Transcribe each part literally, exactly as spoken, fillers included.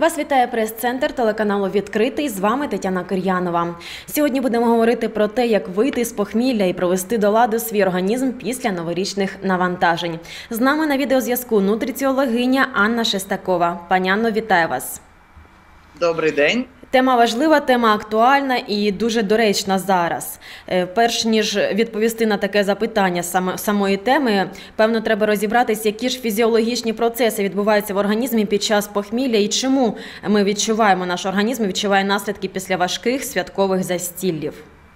Вас вітає прес-центр телеканалу «Відкритий». З вами Тетяна Кир'янова. Сьогодні будемо говорити про те, як вийти з похмілля і привести до ладу свій організм після новорічних навантажень. З нами на відеозв'язку нутриціологиня Анна Шестакова. Пані Анно, вітаю вас. Добрий день. Тема важлива, тема актуальна і дуже доречна зараз. Перш ніж відповісти на таке запитання самої теми, певно, треба розібратися, які ж фізіологічні процеси відбуваються в організмі під час похмілля і чому ми відчуваємо, наш організм відчуває наслідки після важких святкових застіллів.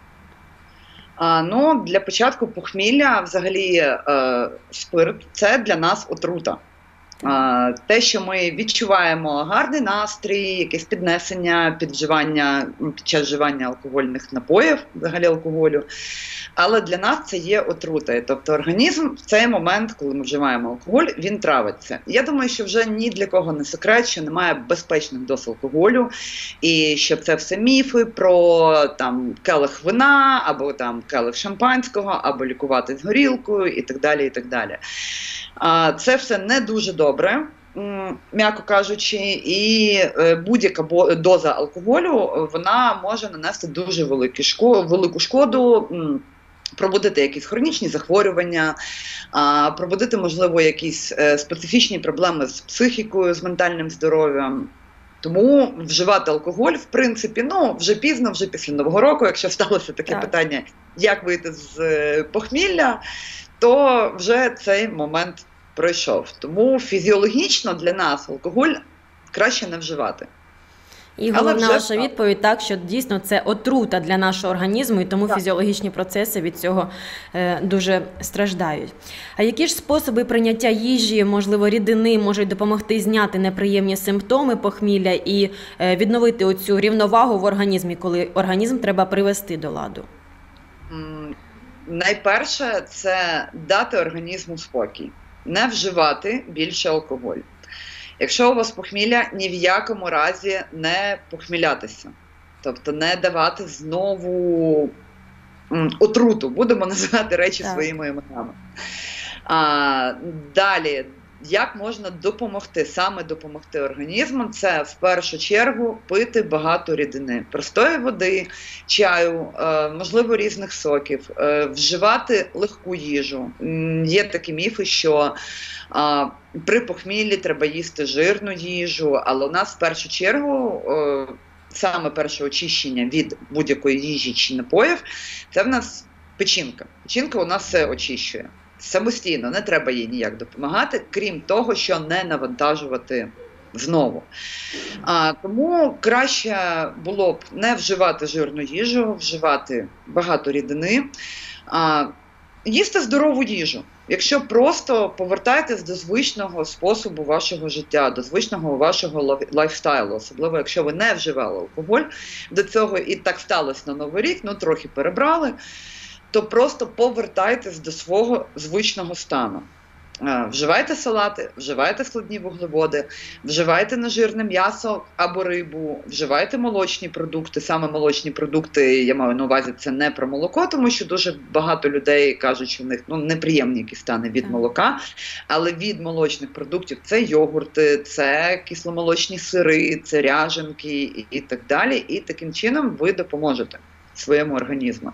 А, ну, для початку похмілля, взагалі, е, спирт – це для нас отрута. Те, що ми відчуваємо гарний настрій, якесь піднесення під вживання, під час вживання алкогольних напоїв, взагалі алкоголю, але для нас це є отрута. Тобто організм в цей момент, коли ми вживаємо алкоголь, він травиться. Я думаю, що вже ні для кого не секрет, що немає безпечних доз алкоголю, і що це все міфи про там келих вина, або там келих шампанського, або лікуватись горілкою і так далі, і так далі. Це все не дуже добре, м'яко кажучи, і будь-яка доза алкоголю, вона може нанести дуже велику шкоду, пробудити якісь хронічні захворювання, пробудити, можливо, якісь специфічні проблеми з психікою, з ментальним здоров'ям. Тому вживати алкоголь, в принципі, ну, вже пізно, вже після Нового року, якщо сталося таке так. питання, як вийти з похмілля, то вже цей момент пройшов. Тому фізіологічно для нас алкоголь краще не вживати. І головна ваша відповідь, так, що дійсно це отрута для нашого організму, і тому так. фізіологічні процеси від цього е, дуже страждають. А які ж способи прийняття їжі, можливо, рідини можуть допомогти зняти неприємні симптоми похмілля і е, відновити оцю рівновагу в організмі, коли організм треба привести до ладу? Найперше – це дати організму спокій, не вживати більше алкоголь. Якщо у вас похмілля, ні в якому разі не похмілятися, тобто не давати знову отруту, будемо називати речі так. своїми іменами. А, далі, як можна допомогти, саме допомогти організму, це в першу чергу пити багато рідини, простої води, чаю, можливо різних соків, вживати легку їжу. Є такі міфи, що при похміллі треба їсти жирну їжу, але у нас в першу чергу саме перше очищення від будь-якої їжі чи напоїв, це в нас печінка. Печінка у нас все очищує. Самостійно, не треба їй ніяк допомагати, крім того, що не навантажувати знову. А, тому краще було б не вживати жирну їжу, вживати багато рідини, а, їсти здорову їжу. Якщо просто повертайтесь до звичного способу вашого життя, до звичного вашого лайфстайлу, особливо якщо ви не вживали алкоголь до цього і так сталося на Новий рік, ну трохи перебрали, то просто повертайтесь до свого звичного стану. Вживайте салати, вживайте складні вуглеводи, вживайте нежирне м'ясо або рибу, вживайте молочні продукти. Саме молочні продукти, я маю на увазі, це не про молоко, тому що дуже багато людей кажуть, що в них ну, неприємні якісь стани від молока, але від молочних продуктів це йогурти, це кисломолочні сири, це ряженки і, і так далі. І таким чином ви допоможете своєму організму.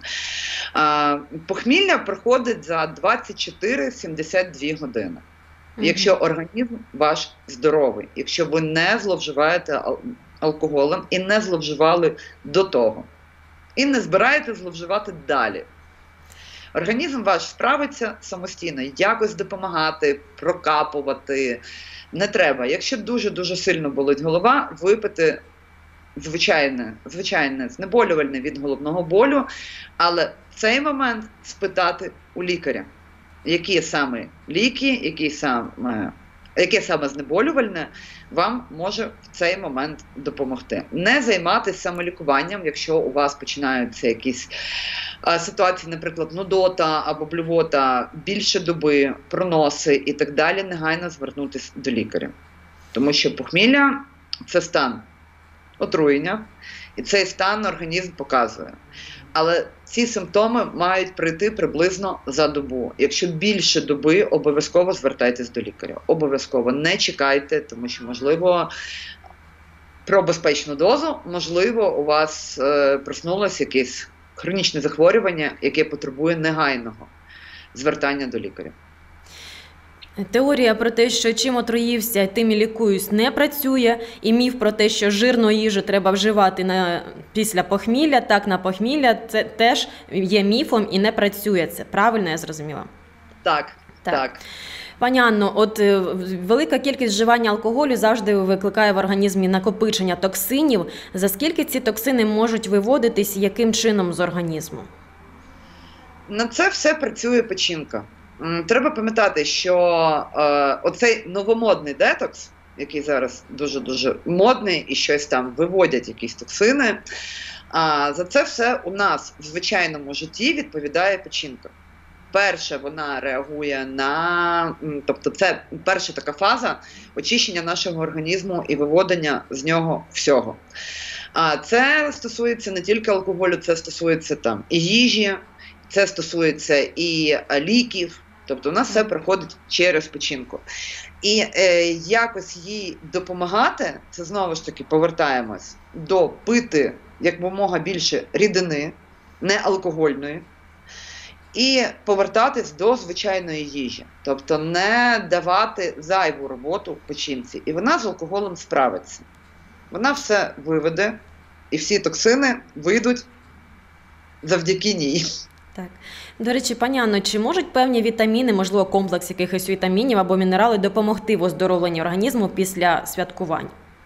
А, похмілля проходить за двадцять чотири - сімдесят дві години. Mm-hmm. Якщо організм ваш здоровий, якщо ви не зловживаєте ал- алкоголем і не зловживали до того. І не збираєте зловживати далі. Організм ваш справиться самостійно, якось допомагати, прокапувати не треба. Якщо дуже-дуже сильно болить голова, випити Звичайне, звичайне знеболювальне від головного болю, але в цей момент спитати у лікаря, які саме ліки, які саме, яке саме знеболювальне вам може в цей момент допомогти. Не займатися самолікуванням, якщо у вас починаються якісь а, ситуації, наприклад, нудота або блювота більше доби, проноси і так далі, негайно звернутися до лікаря. Тому що похмілля – це стан отруєння, і цей стан організм показує. Але ці симптоми мають прийти приблизно за добу. Якщо більше доби, обов'язково звертайтесь до лікаря. Обов'язково не чекайте, тому що, можливо, про безпечну дозу, можливо, у вас е, проснулося якесь хронічне захворювання, яке потребує негайного звертання до лікаря. Теорія про те, що чим отруївся, тим і лікуюсь, не працює. І міф про те, що жирну їжу треба вживати на, після похмілля, так, на похмілля, це теж є міфом і не працює. Це правильно я зрозуміла? Так, так. так. Пані Анно, от велика кількість вживання алкоголю завжди викликає в організмі накопичення токсинів. За скільки ці токсини можуть виводитись і яким чином з організму? На це все працює печінка. Треба пам'ятати, що е, оцей новомодний детокс, який зараз дуже-дуже модний і щось там виводять, якісь токсини, а за це все у нас в звичайному житті відповідає печінка. Перше, вона реагує на, тобто це перша така фаза очищення нашого організму і виводення з нього всього. А це стосується не тільки алкоголю, це стосується там і їжі, це стосується і ліків, тобто у нас все проходить через печінку. І е, якось їй допомагати, це знову ж таки повертаємось до пити якомога більше рідини, не алкогольної, і повертатись до звичайної їжі, тобто не давати зайву роботу печінці. І вона з алкоголем справиться. Вона все виведе, і всі токсини вийдуть завдяки ній. Так. До речі, пані Анно, чи можуть певні вітаміни, можливо, комплекс якихось вітамінів або мінерали допомогти в оздоровленні організму після святкувань?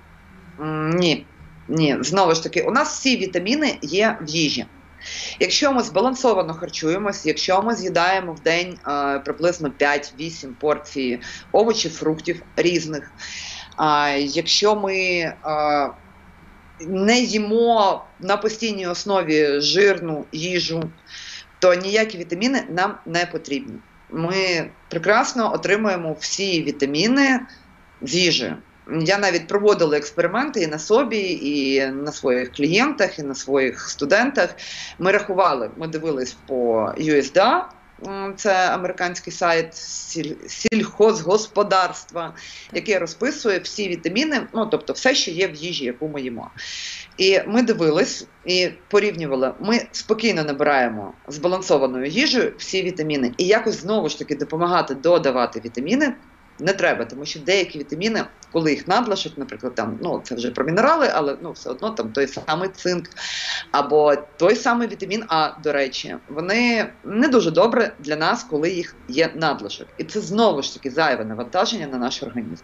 Ні. Ні. Знову ж таки, у нас всі вітаміни є в їжі. Якщо ми збалансовано харчуємось, якщо ми з'їдаємо в день е, приблизно п'ять-вісім порцій овочів, фруктів різних, е, якщо ми е, не їмо на постійній основі жирну їжу, то ніякі вітаміни нам не потрібні. Ми прекрасно отримуємо всі вітаміни з їжею. Я навіть проводила експерименти і на собі, і на своїх клієнтах, і на своїх студентах. Ми рахували, ми дивились по ю ес ді ей, це американський сайт сільхозгосподарства, який розписує всі вітаміни, ну, тобто все, що є в їжі, яку ми їмо. І ми дивились і порівнювали. Ми спокійно набираємо збалансованою їжею всі вітаміни. І якось знову ж таки допомагати додавати вітаміни не треба, тому що деякі вітаміни, коли їх надлишок, наприклад, там, ну, це вже про мінерали, але ну, все одно там той самий цинк, або той самий вітамін А, до речі, вони не дуже добре для нас, коли їх є надлишок. І це знову ж таки зайве навантаження на наш організм.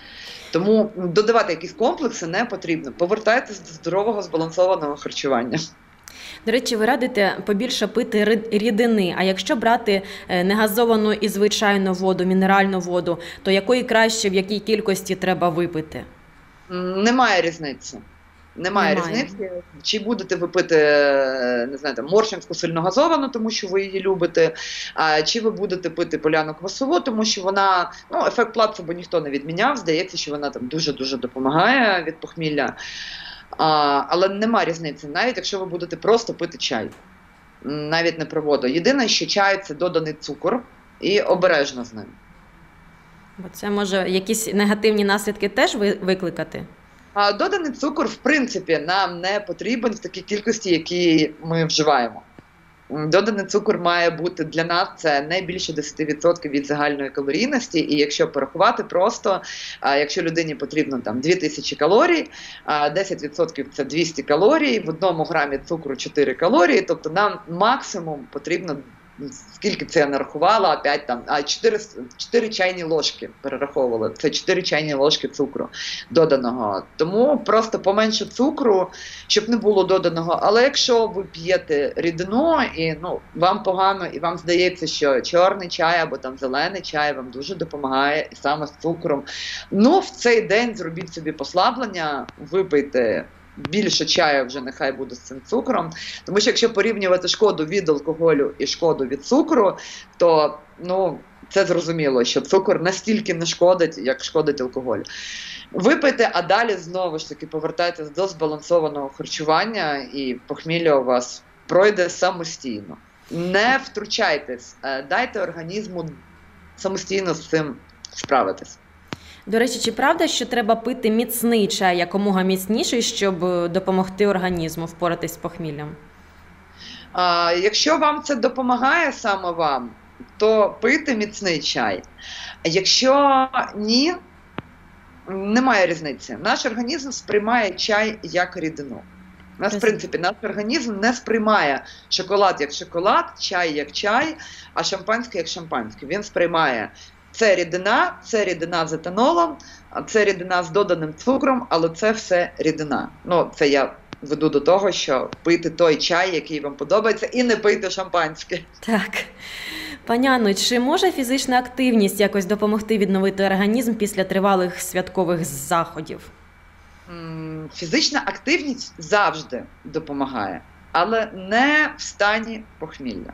Тому додавати якісь комплекси не потрібно. Повертайтеся до здорового, збалансованого харчування. До речі, ви радите побільше пити рідини, а якщо брати негазовану і звичайну воду, мінеральну воду, то якої краще, в якій кількості треба випити? Немає різниці. Немає, Немає різниці. Чи будете ви пити, не знаю, там, моршинську сильногазовану, тому що ви її любите, а, чи ви будете пити поляну квасову, тому що вона, ну, ефект плацебо ніхто не відміняв, здається, що вона там дуже-дуже допомагає від похмілля. А, але нема різниці, навіть якщо ви будете просто пити чай, навіть не про воду. Єдине, що чай – це доданий цукор, і обережно з ним. Бо це може якісь негативні наслідки теж викликати? А доданий цукор, в принципі, нам не потрібен в такій кількості, які ми вживаємо. Доданий цукор має бути для нас це не більше десять відсотків від загальної калорійності, і якщо порахувати просто, якщо людині потрібно там дві тисячі калорій, десять відсотків це двісті калорій, в одному грамі цукру чотири калорії, тобто нам максимум потрібно, скільки це я нарахувала, опять там, а чотири, чотири чайні ложки перераховували, це чотири чайні ложки цукру доданого. Тому просто поменше цукру, щоб не було доданого. Але якщо ви п'єте рідину і ну, вам погано, і вам здається, що чорний чай або там зелений чай вам дуже допомагає, і саме з цукром, ну в цей день зробіть собі послаблення, випийте більше чаю, вже нехай буде з цим цукром. Тому що якщо порівнювати шкоду від алкоголю і шкоду від цукру, то ну, це зрозуміло, що цукор настільки не шкодить, як шкодить алкоголь. Випийте, а далі знову ж таки повертайтесь до збалансованого харчування, і похмілля у вас пройде самостійно. Не втручайтесь, дайте організму самостійно з цим справитись. До речі, чи правда, що треба пити міцний чай, якомога міцніший, щоб допомогти організму впоратись з похміллям? А, якщо вам це допомагає саме вам, то пийте міцний чай. Якщо ні, немає різниці. Наш організм сприймає чай як рідину. У нас, в принципі, наш організм не сприймає шоколад як шоколад, чай як чай, а шампанське як шампанське. Він сприймає: це рідина, це рідина з етанолом, це рідина з доданим цукром, але це все рідина. Ну, це я веду до того, що пийте той чай, який вам подобається, і не пийте шампанське. Так. Пані Анно, чи може фізична активність якось допомогти відновити організм після тривалих святкових заходів? Фізична активність завжди допомагає, але не в стані похмілля.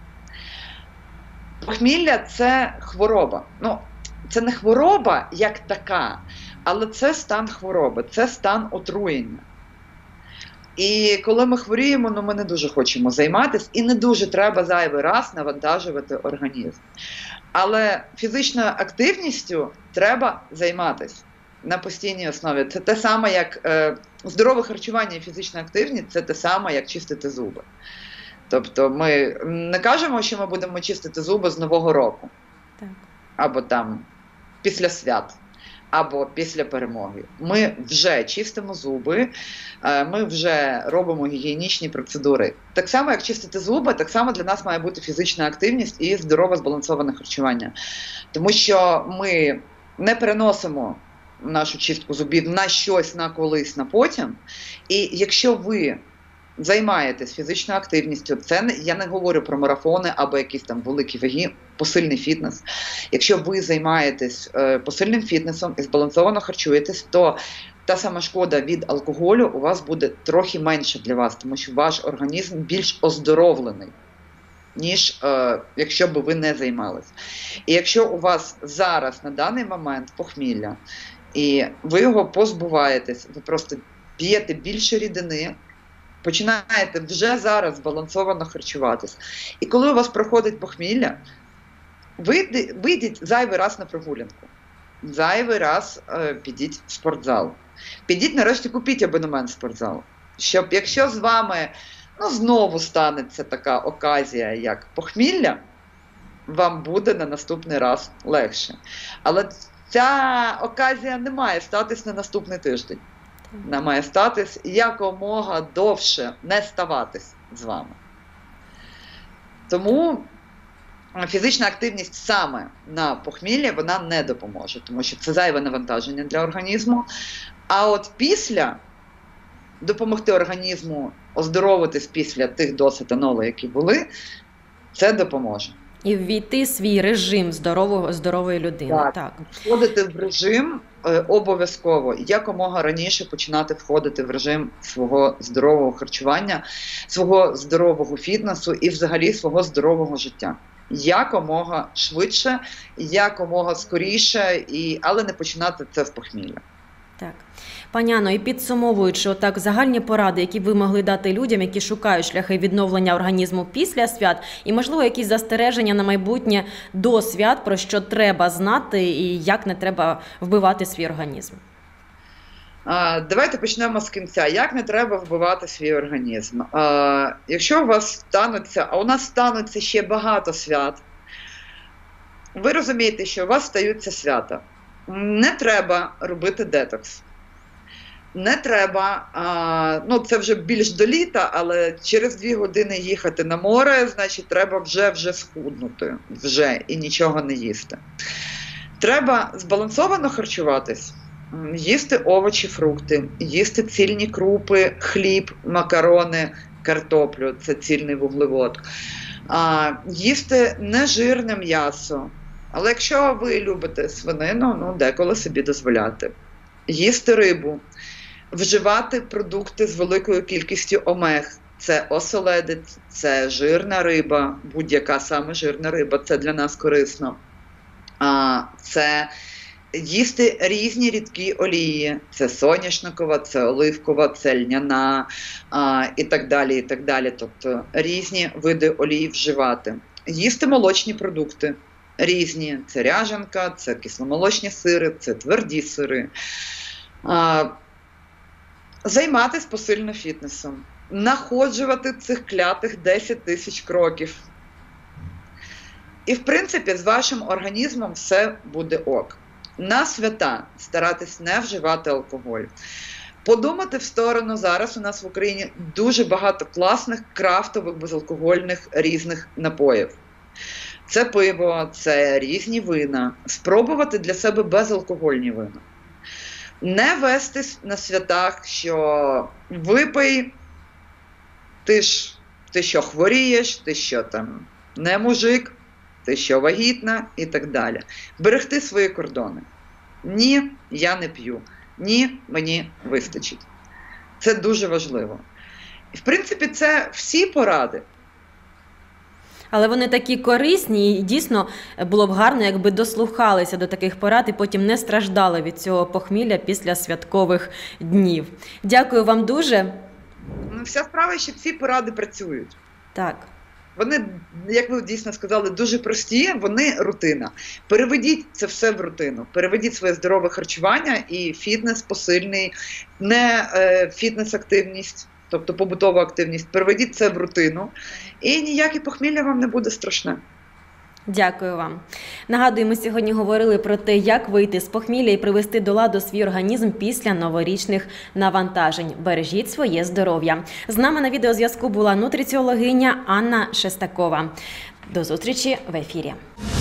Похмілля – це хвороба. Ну, це не хвороба як така, але це стан хвороби, це стан отруєння. І коли ми хворіємо, ну, ми не дуже хочемо займатися і не дуже треба зайвий раз навантажувати організм. Але фізичною активністю треба займатися на постійній основі. Це те саме, як е, здорове харчування і фізична активність – це те саме, як чистити зуби. Тобто ми не кажемо, що ми будемо чистити зуби з Нового року. Так. Або там після свят, або після перемоги. Ми вже чистимо зуби, ми вже робимо гігієнічні процедури. Так само, як чистити зуби, так само для нас має бути фізична активність і здорове збалансоване харчування. Тому що ми не переносимо нашу чистку зубів на щось, на колись, на потім. І якщо ви займаєтесь фізичною активністю, це не, я не говорю про марафони або якісь там великі ваги, посильний фітнес. Якщо ви займаєтесь е, посильним фітнесом і збалансовано харчуєтесь, то та сама шкода від алкоголю у вас буде трохи менше для вас, тому що ваш організм більш оздоровлений, ніж е, якщо б ви не займались. І якщо у вас зараз на даний момент похмілля, і ви його позбуваєтесь, ви просто п'єте більше рідини, починаєте вже зараз збалансовано харчуватись. І коли у вас проходить похмілля, вийдіть, вийдіть зайвий раз на прогулянку. Зайвий раз е, підіть в спортзал. Підіть, нарешті, купіть абонемент в спортзал. Щоб, якщо з вами ну, знову станеться така оказія, як похмілля, вам буде на наступний раз легше. Але ця оказія не має статись на наступний тиждень. Вона має статись якомога довше, не ставатись з вами. Тому фізична активність саме на похмілля, вона не допоможе, тому що це зайве навантаження для організму. А от після допомогти організму оздоровитись після тих доз етанолу, які були, це допоможе. І ввійти в свій режим здорового, здорової людини. Так, так. Входити в режим е, обов'язково. Якомога раніше починати входити в режим свого здорового харчування, свого здорового фітнесу і взагалі свого здорового життя. Якомога швидше, якомога скоріше, і, але не починати це з похмілля. Так. Пані Анно, і підсумовуючи отак загальні поради, які б ви могли дати людям, які шукають шляхи відновлення організму після свят, і, можливо, якісь застереження на майбутнє до свят, про що треба знати і як не треба вбивати свій організм? А, давайте почнемо з кінця. Як не треба вбивати свій організм? А, якщо у вас стануться, а у нас стануться ще багато свят, ви розумієте, що у вас стаються свята. Не треба робити детокс. Не треба, а, ну це вже більш до літа, але через дві години їхати на море, значить треба вже вже схуднути, вже і нічого не їсти. Треба збалансовано харчуватись, їсти овочі, фрукти, їсти цільні крупи, хліб, макарони, картоплю, це цільний вуглевод. А, їсти нежирне м'ясо. Але якщо ви любите свинину, ну деколи собі дозволяти. Їсти рибу, вживати продукти з великою кількістю омег. Це оселедець, це жирна риба, будь-яка саме жирна риба, це для нас корисно. А, це їсти різні рідкі олії, це соняшникова, це оливкова, це льняна а, і так далі, і так далі. Тобто різні види олії вживати. Їсти молочні продукти. різні. Це ряжанка, це кисломолочні сири, це тверді сири. Займатися посильно фітнесом. Находжувати цих клятих десять тисяч кроків. І, в принципі, з вашим організмом все буде ок. На свята старатись не вживати алкоголь. Подумати в сторону, зараз у нас в Україні дуже багато класних крафтових безалкогольних різних напоїв. Це пиво, це різні вина. Спробувати для себе безалкогольні вина. Не вести на святах, що випий, ти ж, ти що хворієш, ти що там не мужик, ти що вагітна і так далі. Берегти свої кордони. Ні, я не п'ю. Ні, мені вистачить. Це дуже важливо. І, в принципі, це всі поради. Але вони такі корисні, і дійсно було б гарно, якби дослухалися до таких порад і потім не страждали від цього похмілля після святкових днів. Дякую вам дуже. Ну, вся справа, що ці поради працюють. Так. Вони, як ви дійсно сказали, дуже прості, вони рутина. Переведіть це все в рутину. Переведіть своє здорове харчування і фітнес посильний, не е, фітнес-активність, тобто побутова активність. Переведіть це в рутину, і ніяке похмілля вам не буде страшне. Дякую вам. Нагадую, ми сьогодні говорили про те, як вийти з похмілля і привести до ладу свій організм після новорічних навантажень. Бережіть своє здоров'я. З нами на відеозв'язку була нутриціологиня Анна Шестакова. До зустрічі в ефірі.